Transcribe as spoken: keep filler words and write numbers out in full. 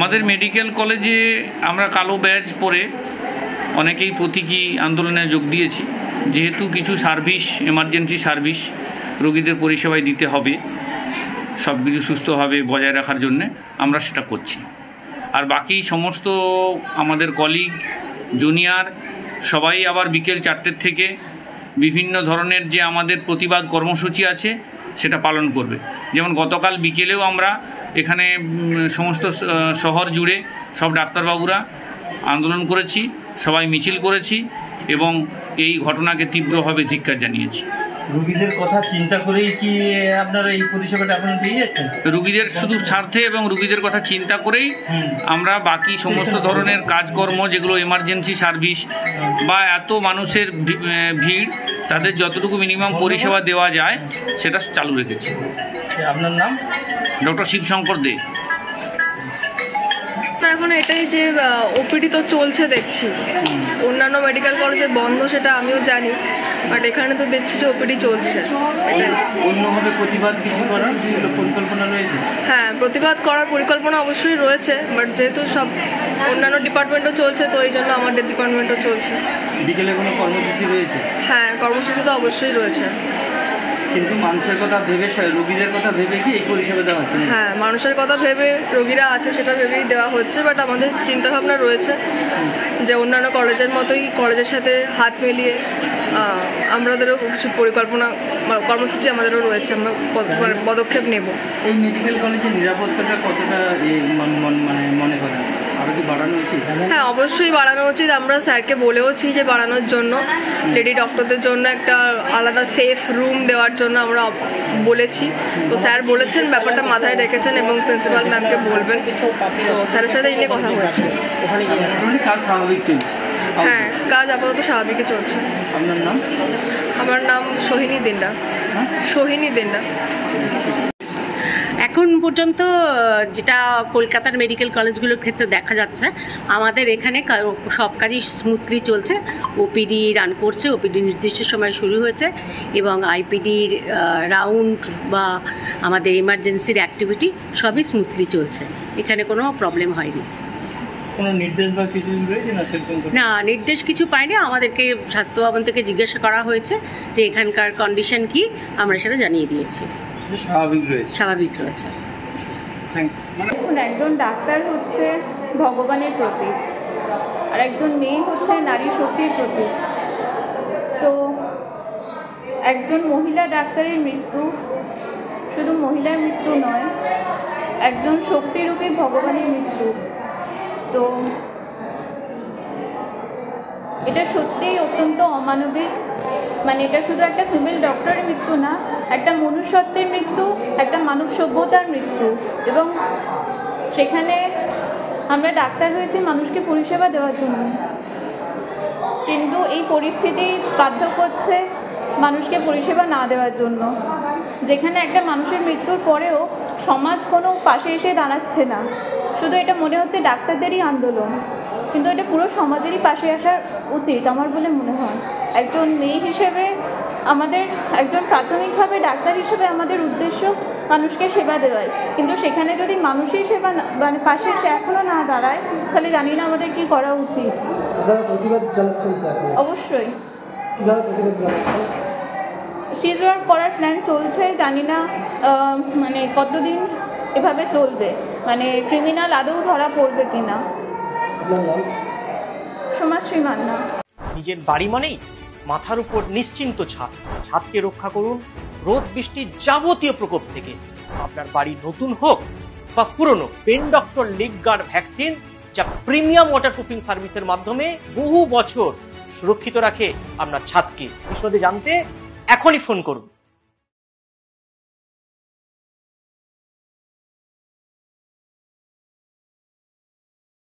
আমাদের মেডিকেল কলেজে আমরা কালো ব্যাজ পরে অনেকেই প্রতীকী আন্দোলনে যোগ দিয়েছি। যেহেতু কিছু সার্ভিস, এমার্জেন্সি সার্ভিস রোগীদের পরিষেবায় দিতে হবে, সব কিছু সুস্থভাবে বজায় রাখার জন্যে আমরা সেটা করছি। আর বাকি সমস্ত আমাদের কলিগ, জুনিয়র সবাই আবার বিকেল চারটের থেকে বিভিন্ন ধরনের যে আমাদের প্রতিবাদ কর্মসূচি আছে সেটা পালন করবে। যেমন গতকাল বিকেলেও আমরা এখানে সমস্ত শহর জুড়ে সব ডাক্তারবাবুরা আন্দোলন করেছি, সবাই মিছিল করেছি এবং এই ঘটনাকে তীব্রভাবে ধিক্কার জানিয়েছি। রোগীদের কথা চিন্তা করেই কি আপনারা এই পরিষেবাটা আপনারা পেয়ে যাচ্ছেন? রোগীদের শুধু স্বার্থে এবং রোগীদের কথা চিন্তা করেই আমরা বাকি সমস্ত ধরনের কাজকর্ম, যেগুলো এমার্জেন্সি সার্ভিস বা এত মানুষের ভিড়, তাদের যতটুকু মিনিমাম পরিষেবা দেওয়া যায় সেটা চালু রেখেছি। আপনার নাম? ডক্টর শিবশঙ্কর দে। এখন এটাই যে ওপিডি তো চলছে দেখছি, অন্যান্য মেডিকেল কলেজে বন্ধ সেটা আমিও জানি, বাট এখানে তো দেখছি যে ওপিডি চলছে। অন্যভাবে প্রতিবাদ কিছু করার পরিকল্পনা রয়েছে? হ্যাঁ, প্রতিবাদ করার পরিকল্পনা অবশ্যই রয়েছে, বাট যেহেতু সব অন্যান্য ডিপার্টমেন্টও চলছে তো এই জন্য আমাদের ডিপার্টমেন্টও চলছে। বিকেলে কোনো কর্মসূচি রয়েছে? হ্যাঁ, কর্মসূচি তো অবশ্যই রয়েছে। কিন্তু মানুষের কথা ভেবে, রোগীদের কথা ভেবে কি এই পরিষেবা দেওয়া হচ্ছে? হ্যাঁ, মানুষের কথা ভেবে রোগীরা আছে সেটা ভেবেই দেওয়া হচ্ছে, বাট আমাদের চিন্তাভাবনা রয়েছে যে অন্যান্য কলেজের মতোই কলেজের সাথে হাত মিলিয়ে আমাদেরও কিছু পরিকল্পনা, কর্মসূচি আমাদেরও রয়েছে, আমরা পদক্ষেপ নেব। এই মেডিকেল কলেজের নিরাপত্তাটা কতটা মানে মনে করেন আরও কি বাড়ানো উচিত? হ্যাঁ, অবশ্যই বাড়ানো উচিত। আমরা স্যারকে বলেওছি যে বাড়ানোর জন্য, লেডি ডক্টরদের জন্য একটা আলাদা সেফ রুম দেওয়ার জন্য আমরা বলেছি। তো স্যার বলেছেন, ব্যাপারটা মাথায় রেখেছেন এবং প্রিন্সিপাল ম্যামকে বলবেন। তো স্যারের সাথে এই নিয়ে কথা হয়েছে। কাজ স্বাভাবিক চলছে? হ্যাঁ, কাজ আপাতত স্বাভাবিকই চলছে। আপনার নাম? আমার নাম সোহিনী দিন্ডা। সোহিনী দিন্ডা। এখন পর্যন্ত যেটা কলকাতার মেডিকেল কলেজগুলোর ক্ষেত্রে দেখা যাচ্ছে, আমাদের এখানে সব কাজই স্মুথলি চলছে। ওপিডি রান করছে, ওপিডি নির্দিষ্ট সময় শুরু হয়েছে এবং আইপিডির রাউন্ড বা আমাদের এমার্জেন্সির অ্যাক্টিভিটি সবই স্মুথলি চলছে, এখানে কোনো প্রবলেম হয়নি। কোনো নির্দেশ বা কিছু রয়েছে না? সেরকম না, নির্দেশ কিছু পাইনি। আমাদেরকে স্বাস্থ্য ভবন থেকে জিজ্ঞাসা করা হয়েছে যে এখানকার কন্ডিশন কি, আমরা সেটা জানিয়ে দিয়েছি। স্বাভাবিক রয়েছে? স্বাভাবিক রয়েছে। দেখুন, একজন ডাক্তার হচ্ছে ভগবানের প্রতীক, আর একজন মেয়ে হচ্ছে নারী শক্তির প্রতীক। তো একজন মহিলা ডাক্তারের মৃত্যু শুধু মহিলার মৃত্যু নয়, একজন শক্তিরূপী ভগবানের মৃত্যু। তো এটা সত্যিই অত্যন্ত অমানবিক। মানে এটা শুধু একটা ফিমেল ডক্টরের মৃত্যু না, একটা মনুষ্যত্বের মৃত্যু, একটা মানব সভ্যতার মৃত্যু। এবং সেখানে আমরা ডাক্তার হয়েছি মানুষকে পরিষেবা দেওয়ার জন্য, কিন্তু এই পরিস্থিতি বাধ্য করছে মানুষকে পরিষেবা না দেওয়ার জন্য। যেখানে একটা মানুষের মৃত্যুর পরেও সমাজ কোনো পাশে এসে দাঁড়াচ্ছে না, শুধু এটা মনে হচ্ছে ডাক্তারদেরই আন্দোলন, কিন্তু এটা পুরো সমাজেরই পাশে আসা উচিত আমার বলে মনে হয়। একজন মেয়ে হিসেবে আমাদের, একজন প্রাথমিকভাবে ডাক্তার হিসেবে আমাদের উদ্দেশ্য মানুষকে সেবা দেওয়াই, কিন্তু সেখানে যদি মানুষই সেবা মানে পাশে সে এখনও না দাঁড়ায়, তাহলে জানি না আমাদের কি করা উচিত। অবশ্যই সিজওয়ার্ক করার প্ল্যান চলছে, জানি না মানে কতদিন এভাবে চলবে, মানে ক্রিমিনাল আদৌ ধরা পড়বে কিনা। সমাজশ্রী মান্না। নিজের বাড়ি মানেই মাথার উপর নিশ্চিন্ত ছাদ। ছাদকে রক্ষা করুন রোদ বৃষ্টির যাবতীয় প্রকোপ থেকে। আপনার বাড়ি নতুন হোক বা পুরনো, pen doctor leak guard vaccine, যা প্রিমিয়াম ওয়াটারপ্রুফিং সার্ভিসের মাধ্যমে বহু বছর সুরক্ষিত রাখে আপনার ছাদকে। বিশদে জানতে এখনই ফোন করুন।